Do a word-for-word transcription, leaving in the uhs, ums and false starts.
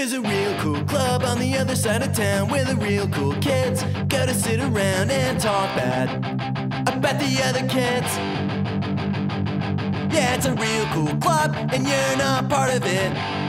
There's a real cool club on the other side of town where the real cool kids go to sit around and talk bad about the other kids. Yeah, it's a real cool club and you're not part of it.